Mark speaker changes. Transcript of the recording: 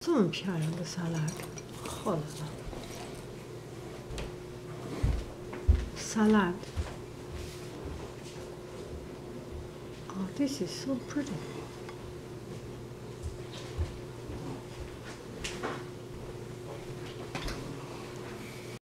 Speaker 1: 这么漂亮的沙拉，好了啦。Salad. Oh, this is so pretty.